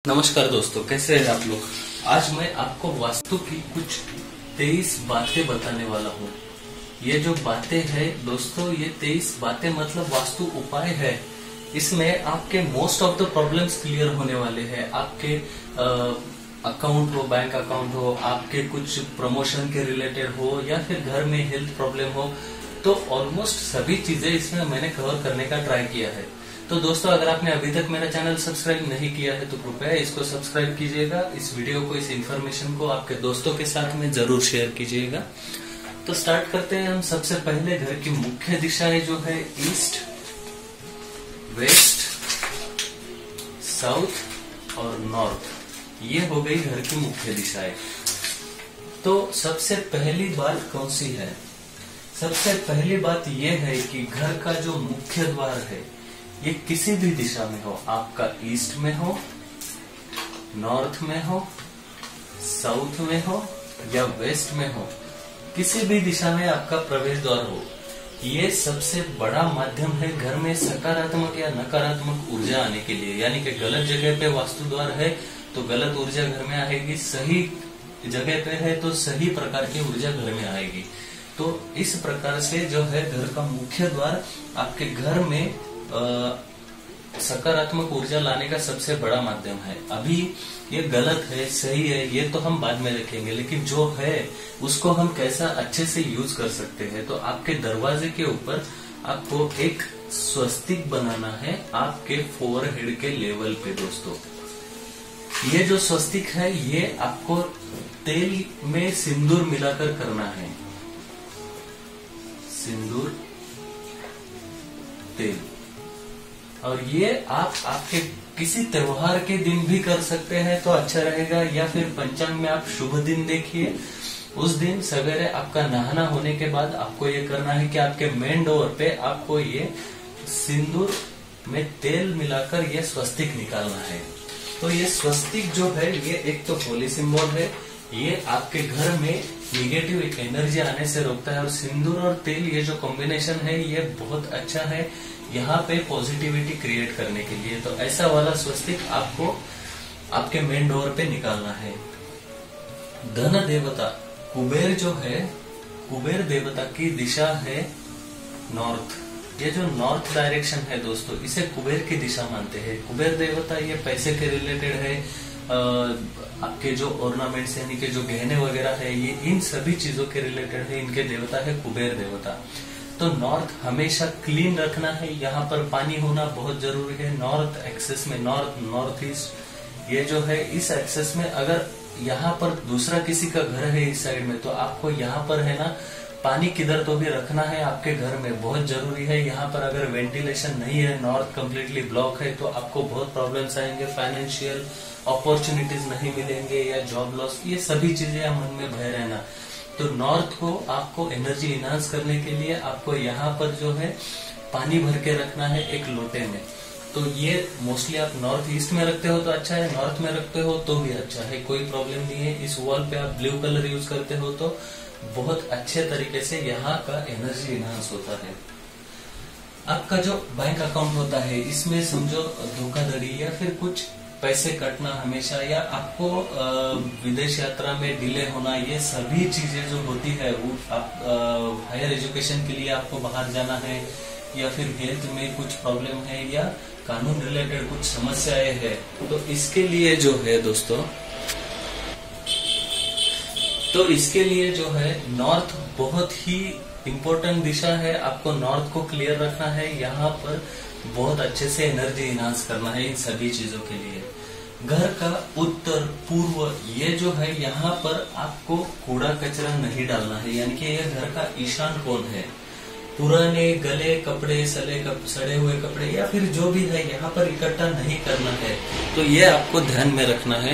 नमस्कार दोस्तों, कैसे हैं आप लोग। आज मैं आपको वास्तु की कुछ 23 बातें बताने वाला हूँ। ये जो बातें हैं दोस्तों, ये 23 बातें मतलब वास्तु उपाय है। इसमें आपके most of the problems clear होने वाले हैं। आपके अकाउंट हो, बैंक अकाउंट हो, आपके कुछ प्रमोशन के रिलेटेड हो या फिर घर में हेल्थ प्रॉब्लम हो, तो ऑलमोस्ट सभी चीजें इसमें मैंने कवर करने का ट्राई किया है। तो दोस्तों, अगर आपने अभी तक मेरा चैनल सब्सक्राइब नहीं किया है तो कृपया इसको सब्सक्राइब कीजिएगा। इस वीडियो को, इस इन्फॉर्मेशन को आपके दोस्तों के साथ में जरूर शेयर कीजिएगा। तो स्टार्ट करते हैं हम। सबसे पहले घर की मुख्य दिशाएं जो है ईस्ट, वेस्ट, साउथ और नॉर्थ, ये हो गई घर की मुख्य दिशाएं। तो सबसे पहली बात कौन सी है? सबसे पहली बात यह है कि घर का जो मुख्य द्वार है ये किसी भी दिशा में हो, आपका ईस्ट में हो, नॉर्थ में हो, साउथ में हो या वेस्ट में हो, किसी भी दिशा में आपका प्रवेश द्वार हो, ये सबसे बड़ा माध्यम है घर में सकारात्मक या नकारात्मक ऊर्जा आने के लिए। यानी कि गलत जगह पे वास्तु द्वार है तो गलत ऊर्जा घर में आएगी, सही जगह पे है तो सही प्रकार की ऊर्जा घर में आएगी। तो इस प्रकार से जो है घर का मुख्य द्वार आपके घर में सकारात्मक ऊर्जा लाने का सबसे बड़ा माध्यम है। अभी ये गलत है, सही है, ये तो हम बाद में रखेंगे, लेकिन जो है उसको हम कैसा अच्छे से यूज कर सकते हैं। तो आपके दरवाजे के ऊपर आपको एक स्वस्तिक बनाना है आपके फोरहेड के लेवल पे। दोस्तों, ये जो स्वस्तिक है ये आपको तेल में सिंदूर मिलाकर करना है। सिंदूर, तेल, और ये आप आपके किसी त्योहार के दिन भी कर सकते हैं तो अच्छा रहेगा। या फिर पंचांग में आप शुभ दिन देखिए, उस दिन सवेरे आपका नहाना होने के बाद आपको ये करना है कि आपके मेन डोर पे आपको ये सिंदूर में तेल मिलाकर ये स्वस्तिक निकालना है। तो ये स्वस्तिक जो है ये एक तो होली सिंबल है, ये आपके घर में निगेटिव एनर्जी आने से रोकता है। और सिंदूर और तेल ये जो कॉम्बिनेशन है ये बहुत अच्छा है यहाँ पे पॉजिटिविटी क्रिएट करने के लिए। तो ऐसा वाला स्वस्तिक आपको आपके मेन डोर पे निकालना है। धन देवता कुबेर जो है, कुबेर देवता की दिशा है नॉर्थ। ये जो नॉर्थ डायरेक्शन है दोस्तों, इसे कुबेर की दिशा मानते हैं। कुबेर देवता ये पैसे के रिलेटेड है, आपके जो ऑर्नामेंट्स यानी कि जो गहने वगैरह है ये इन सभी चीजों के रिलेटेड है। इनके देवता है कुबेर देवता। तो नॉर्थ हमेशा क्लीन रखना है, यहाँ पर पानी होना बहुत जरूरी है। नॉर्थ एक्सेस में, नॉर्थ ईस्ट ये जो है इस एक्सेस में अगर यहाँ पर दूसरा किसी का घर है इस साइड में, तो आपको यहाँ पर है ना पानी किधर तो भी रखना है आपके घर में, बहुत जरूरी है। यहाँ पर अगर वेंटिलेशन नहीं है, नॉर्थ कम्प्लीटली ब्लॉक है, तो आपको बहुत प्रॉब्लम्स आएंगे। फाइनेंशियल अपॉर्चुनिटीज नहीं मिलेंगे या जॉब लॉस, ये सभी चीजें मन में भय रहना। तो नॉर्थ को आपको एनर्जी इनहांस करने के लिए आपको यहाँ पर जो है पानी भर के रखना है एक लोटे में। तो ये मोस्टली आप नॉर्थ ईस्ट में रखते हो तो अच्छा है, नॉर्थ में रखते हो तो भी अच्छा है, कोई प्रॉब्लम नहीं है। इस वॉल पे आप ब्लू कलर यूज करते हो तो बहुत अच्छे तरीके से यहाँ का एनर्जी इनहांस होता है। आपका जो बैंक अकाउंट होता है इसमें समझो धोखाधड़ी या फिर कुछ पैसे कटना हमेशा, या आपको विदेश यात्रा में डिले होना, ये सभी चीजें जो होती है वो आप हायर एजुकेशन के लिए आपको बाहर जाना है, या फिर हेल्थ में कुछ प्रॉब्लम है, या कानून रिलेटेड कुछ समस्याएं है, तो इसके लिए जो है दोस्तों, तो इसके लिए जो है नॉर्थ बहुत ही इम्पोर्टेंट दिशा है। आपको नॉर्थ को क्लियर रखना है, यहाँ पर बहुत अच्छे से एनर्जी इनहांस करना है इन सभी चीजों के लिए। घर का उत्तर पूर्व ये जो है यहाँ पर आपको कूड़ा कचरा नहीं डालना है, यानी कि यह घर का ईशान कोण है। पुराने गले कपड़े, सड़े हुए कपड़े या फिर जो भी है यहाँ पर इकट्ठा नहीं करना है। तो ये आपको ध्यान में रखना है।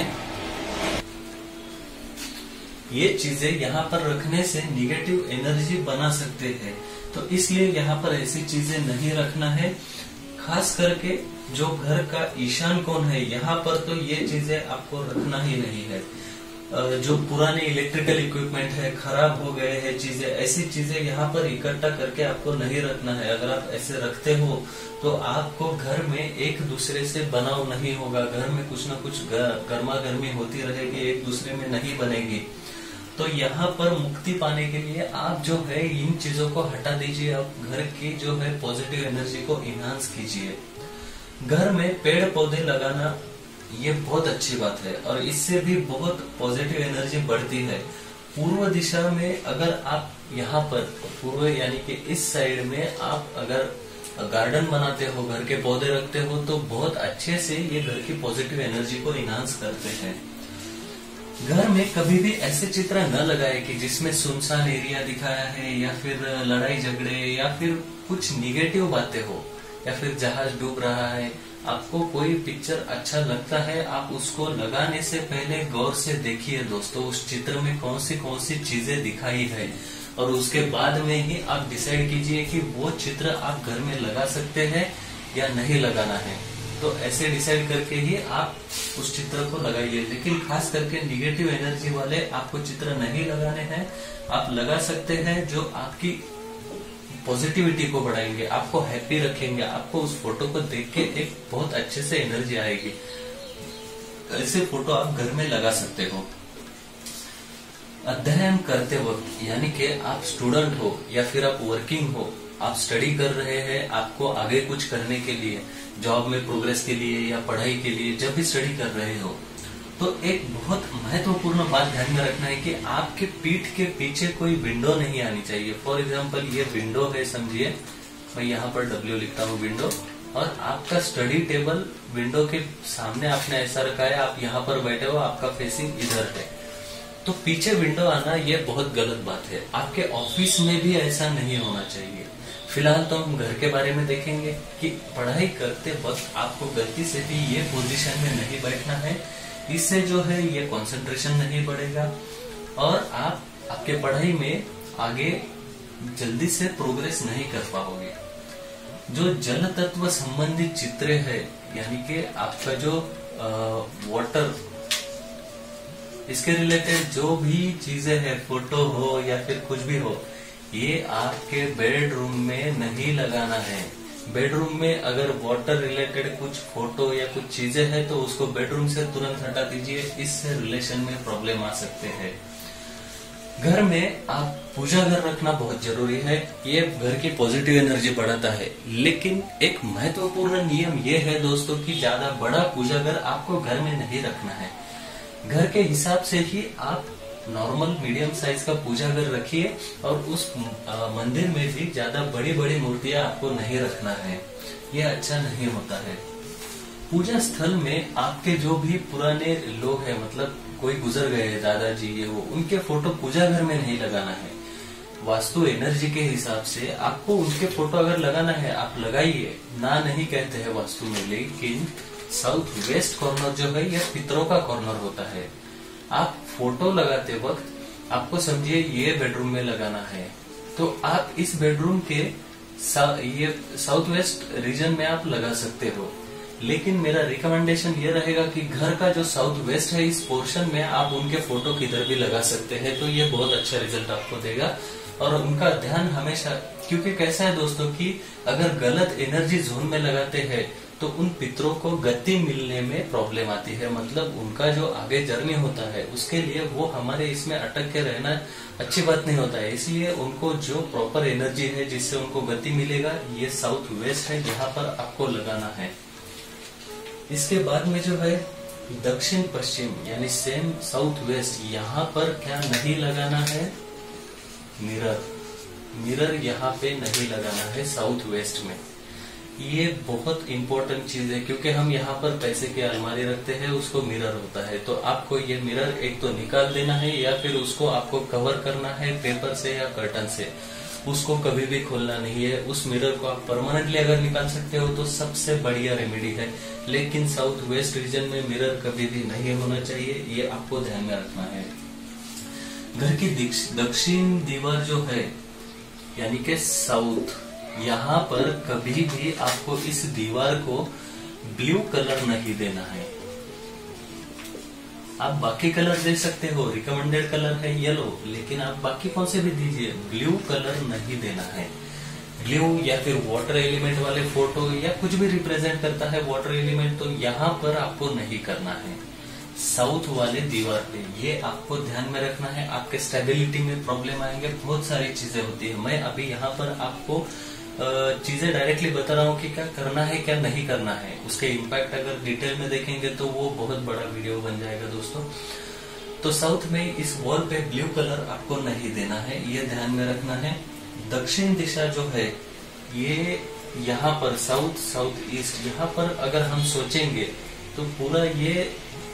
ये चीजें यहाँ पर रखने से निगेटिव एनर्जी बना सकते हैं, तो इसलिए यहाँ पर ऐसी चीजें नहीं रखना है। खास करके जो घर का ईशान कोण है यहाँ पर तो ये चीजें आपको रखना ही नहीं है। जो पुराने इलेक्ट्रिकल इक्विपमेंट है, खराब हो गए हैं चीजें, ऐसी चीजें यहाँ पर इकट्ठा करके आपको नहीं रखना है। अगर आप ऐसे रखते हो तो आपको घर में एक दूसरे से बनाव नहीं होगा, घर में कुछ ना कुछ गर्मा गर्मी होती रहेगी, एक दूसरे में नहीं बनेगी। तो यहाँ पर मुक्ति पाने के लिए आप जो है इन चीजों को हटा दीजिए, आप घर की जो है पॉजिटिव एनर्जी को इनहांस कीजिए। घर में पेड़ पौधे लगाना ये बहुत अच्छी बात है और इससे भी बहुत पॉजिटिव एनर्जी बढ़ती है। पूर्व दिशा में अगर आप यहाँ पर पूर्व यानी कि इस साइड में आप अगर गार्डन बनाते हो, घर के पौधे रखते हो, तो बहुत अच्छे से ये घर की पॉजिटिव एनर्जी को इनहांस करते हैं। घर में कभी भी ऐसे चित्र न लगाए कि जिसमें सुनसान एरिया दिखाया है या फिर लड़ाई झगड़े या फिर कुछ निगेटिव बातें हो या फिर जहाज डूब रहा है। आपको कोई पिक्चर अच्छा लगता है, आप उसको लगाने से पहले गौर से देखिए दोस्तों, उस चित्र में कौन सी चीजें दिखाई है और उसके बाद में ही आप डिसाइड कीजिए कि वो चित्र आप घर में लगा सकते हैं या नहीं लगाना है। तो ऐसे डिसाइड करके ही आप उस चित्र को लगाइए। लेकिन खास करके निगेटिव एनर्जी वाले आपको चित्र नहीं लगाने हैं। आप लगा सकते हैं जो आपकी पॉजिटिविटी को बढ़ाएंगे, आपको हैप्पी रखेंगे, आपको उस फोटो को देख के एक बहुत अच्छे से एनर्जी आएगी। ऐसे फोटो आप घर में लगा सकते हो। अध्ययन करते वक्त यानी कि आप स्टूडेंट हो या फिर आप वर्किंग हो, आप स्टडी कर रहे हैं, आपको आगे कुछ करने के लिए, जॉब में प्रोग्रेस के लिए या पढ़ाई के लिए जब भी स्टडी कर रहे हो, तो एक बहुत महत्वपूर्ण बात ध्यान में रखना है कि आपके पीठ के पीछे कोई विंडो नहीं आनी चाहिए। फॉर एग्जांपल ये विंडो है, समझिए मैं यहाँ पर W लिखता हूँ विंडो, और आपका स्टडी टेबल विंडो के सामने आपने ऐसा रखा है, आप यहाँ पर बैठे हो, आपका फेसिंग इधर है, तो पीछे विंडो आना ये बहुत गलत बात है। आपके ऑफिस में भी ऐसा नहीं होना चाहिए। फिलहाल तो हम घर के बारे में देखेंगे कि पढ़ाई करते वक्त आपको गलती से भी ये पोजीशन में नहीं बैठना है। इससे जो है ये कंसंट्रेशन नहीं बढ़ेगा और आप आपके पढ़ाई में आगे जल्दी से प्रोग्रेस नहीं कर पाओगे। जो जल तत्व संबंधित चित्र है यानी कि आपका जो वाटर, इसके रिलेटेड जो भी चीजें हैं, फोटो हो या फिर कुछ भी हो, ये आपके बेडरूम में नहीं लगाना है। बेडरूम में अगर वाटर रिलेटेड कुछ फोटो या कुछ चीजें हैं तो उसको बेडरूम से तुरंत हटा दीजिए, इससे रिलेशन में प्रॉब्लम आ सकते हैं। घर में आप पूजा घर रखना बहुत जरूरी है, ये घर की पॉजिटिव एनर्जी बढ़ाता है। लेकिन एक महत्वपूर्ण नियम ये है दोस्तों कि ज्यादा बड़ा पूजा घर आपको घर में नहीं रखना है। घर के हिसाब से ही आप नॉर्मल मीडियम साइज का पूजा घर रखिए और उस मंदिर में भी ज्यादा बड़ी बड़ी मूर्तियां आपको नहीं रखना है, ये अच्छा नहीं होता है। पूजा स्थल में आपके जो भी पुराने लोग हैं, मतलब कोई गुजर गए हैं, दादाजी ये वो, उनके फोटो पूजा घर में नहीं लगाना है। वास्तु एनर्जी के हिसाब से आपको उनके फोटो अगर लगाना है आप लगाइए, ना नहीं कहते हैं वास्तु में, लेकिन साउथ वेस्ट कॉर्नर जो है ये पितरों का कॉर्नर होता है। आप फोटो लगाते वक्त आपको समझिए ये बेडरूम में लगाना है, तो आप इस बेडरूम के ये साउथ वेस्ट रीजन में आप लगा सकते हो। लेकिन मेरा रिकमेंडेशन ये रहेगा कि घर का जो साउथ वेस्ट है इस पोर्शन में आप उनके फोटो किधर भी लगा सकते हैं, तो ये बहुत अच्छा रिजल्ट आपको देगा। और उनका ध्यान हमेशा, क्योंकि कैसा है दोस्तों कि अगर गलत एनर्जी जोन में लगाते हैं तो उन पितरों को गति मिलने में प्रॉब्लम आती है, मतलब उनका जो आगे जर्नी होता है उसके लिए वो हमारे इसमें अटक के रहना अच्छी बात नहीं होता है। इसलिए उनको जो प्रॉपर एनर्जी है जिससे उनको गति मिलेगा, ये साउथ वेस्ट है, यहाँ पर आपको लगाना है। इसके बाद में जो है दक्षिण पश्चिम यानी सेम साउथ वेस्ट, यहाँ पर क्या नहीं लगाना है, मिरर यहाँ पे नहीं लगाना है साउथ वेस्ट में। ये बहुत इंपॉर्टेंट चीज है, क्योंकि हम यहाँ पर पैसे की अलमारी रखते हैं, उसको मिरर होता है, तो आपको ये मिरर एक तो निकाल देना है या फिर उसको आपको कवर करना है पेपर से या कर्टन से, उसको कभी भी खोलना नहीं है। उस मिरर को आप परमानेंटली अगर निकाल सकते हो तो सबसे बढ़िया रेमेडी है, लेकिन साउथ वेस्ट रीजन में मिरर कभी भी नहीं होना चाहिए, ये आपको ध्यान में रखना है। घर की दक्षिण दीवार जो है यानी कि साउथ, यहाँ पर कभी भी आपको इस दीवार को ब्लू कलर नहीं देना है। आप बाकी कलर दे सकते हो, रिकमेंडेड कलर है येलो, लेकिन आप बाकी कौन से भी दीजिए, ब्लू कलर नहीं देना है। ब्लू या फिर वाटर एलिमेंट वाले फोटो या कुछ भी रिप्रेजेंट करता है वाटर एलिमेंट, तो यहाँ पर आपको नहीं करना है। साउथ वाले दीवार पे ये आपको ध्यान में रखना है, आपके स्टेबिलिटी में प्रॉब्लम आएंगे, बहुत सारी चीजें होती है। मैं अभी यहाँ पर आपको चीजें डायरेक्टली बता रहा हूँ कि क्या करना है क्या नहीं करना है। उसके इम्पैक्ट अगर डिटेल में देखेंगे तो वो बहुत बड़ा वीडियो बन जाएगा दोस्तों। तो साउथ में इस वॉल पे ब्लू कलर आपको नहीं देना है, ये ध्यान में रखना है। दक्षिण दिशा जो है ये यहाँ पर साउथ ईस्ट, यहाँ पर अगर हम सोचेंगे तो पूरा ये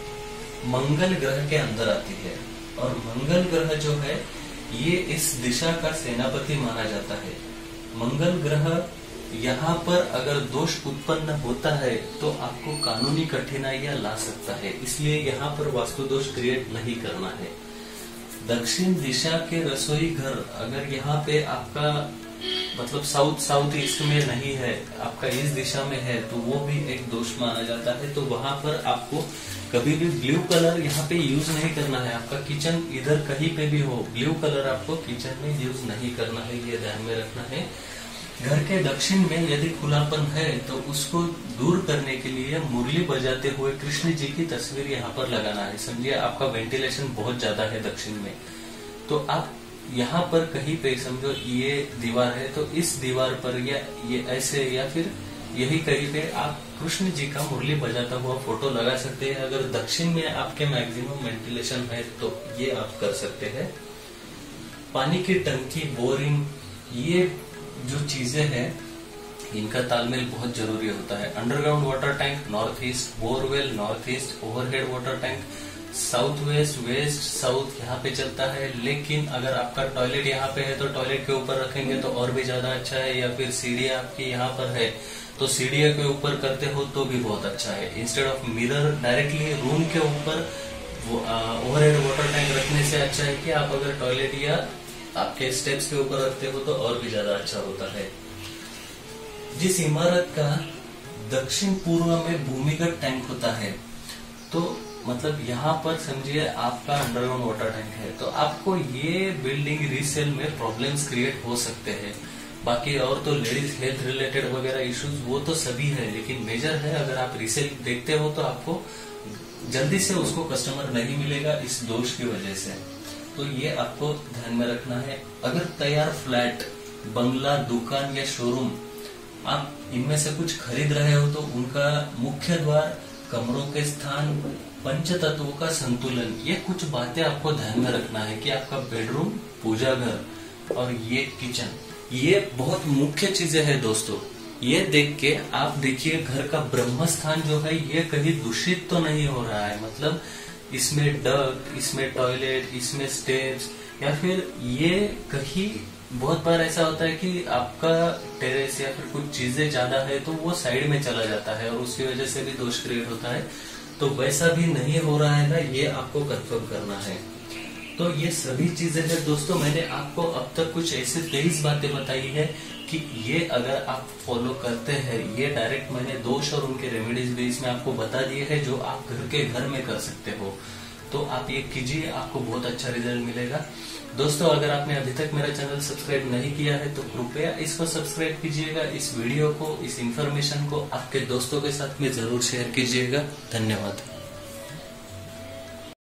मंगल ग्रह के अंदर आती है, और मंगल ग्रह जो है ये इस दिशा का सेनापति माना जाता है। मंगल ग्रह यहाँ पर अगर दोष उत्पन्न होता है तो आपको कानूनी कठिनाइयां ला सकता है, इसलिए यहाँ पर वास्तु दोष क्रिएट नहीं करना है। दक्षिण दिशा के रसोई घर अगर यहाँ पे आपका मतलब साउथ ईस्ट में नहीं है, आपका इस दिशा में है, तो वो भी एक दोष माना जाता है। तो वहां पर आपको कभी भी ब्लू कलर यहाँ पे यूज नहीं करना है। आपका किचन इधर कहीं पे भी हो, ब्लू कलर आपको किचन में यूज नहीं करना है, ये ध्यान में रखना है। घर के दक्षिण में यदि खुलापन है तो उसको दूर करने के लिए मुरली बजाते हुए कृष्ण जी की तस्वीर यहाँ पर लगाना है। समझिए आपका वेंटिलेशन बहुत ज्यादा है दक्षिण में, तो आप यहाँ पर कहीं पे समझो ये दीवार है तो इस दीवार पर या ये ऐसे या फिर यही कहीं पे आप कृष्ण जी का मुरली बजाता हुआ फोटो लगा सकते हैं। अगर दक्षिण में आपके मैक्सिमम वेंटिलेशन है तो ये आप कर सकते हैं। पानी की टंकी, बोरिंग, ये जो चीजें हैं इनका तालमेल बहुत जरूरी होता है। Underground water tank north east, borewell north east, overhead water tank south west, west south यहाँ पे चलता है। लेकिन अगर आपका टॉयलेट यहाँ पे है तो टॉयलेट के ऊपर रखेंगे तो और भी ज्यादा अच्छा है, या फिर सीढ़ियाँ आपकी यहाँ पर है तो सीढ़ियों के ऊपर करते हो तो भी बहुत अच्छा है। Instead of mirror directly room के ऊपर ओवरहेड वाटर टैंक रखने से अच्छा है कि आप अगर टॉयलेट या आपके स्टेप्स के ऊपर रखते हो तो और भी ज्यादा अच्छा होता है। जिस इमारत का दक्षिण पूर्व में भूमिगत टैंक होता है, तो मतलब यहाँ पर समझिए आपका अंडरग्राउंड वाटर टैंक है, तो आपको ये बिल्डिंग रीसेल में प्रॉब्लम्स क्रिएट हो सकते हैं। बाकी और तो लेडीज हेल्थ रिलेटेड वगैरह इश्यूज वो तो सभी है, लेकिन मेजर है अगर आप रीसेल देखते हो तो आपको जल्दी से उसको कस्टमर नहीं मिलेगा इस दोष की वजह से। तो ये आपको ध्यान में रखना है। अगर तैयार फ्लैट, बंगला, दुकान या शोरूम आप इनमें से कुछ खरीद रहे हो तो उनका मुख्य द्वार, कमरों के स्थान, पंच तत्वों का संतुलन, ये कुछ बातें आपको ध्यान में रखना है कि आपका बेडरूम, पूजा घर और ये किचन, ये बहुत मुख्य चीजें हैं दोस्तों। ये देख के आप देखिए घर का ब्रह्म स्थान जो है ये कहीं दूषित तो नहीं हो रहा है, मतलब इसमें डक्ट, इसमें टॉयलेट, इसमें स्टेप्स, या फिर ये कहीं बहुत बार ऐसा होता है कि आपका टेरेस या फिर कुछ चीजें ज्यादा है तो वो साइड में चला जाता है और उसकी वजह से भी दोष क्रिएट होता है। तो वैसा भी नहीं हो रहा है ना, ये आपको कंफर्म करना है। तो ये सभी चीजें हैं दोस्तों, मैंने आपको अब तक कुछ ऐसे 23 बातें बताई है कि ये अगर आप फॉलो करते हैं, ये डायरेक्ट मैंने दोष और उनके रेमेडीज भी इसमें आपको बता दिए हैं जो आप घर में कर सकते हो। तो आप ये कीजिए, आपको बहुत अच्छा रिजल्ट मिलेगा। दोस्तों अगर आपने अभी तक मेरा चैनल सब्सक्राइब नहीं किया है तो कृपया इसको सब्सक्राइब कीजिएगा। इस वीडियो को, इस इंफॉर्मेशन को आपके दोस्तों के साथ में जरूर शेयर कीजिएगा। धन्यवाद।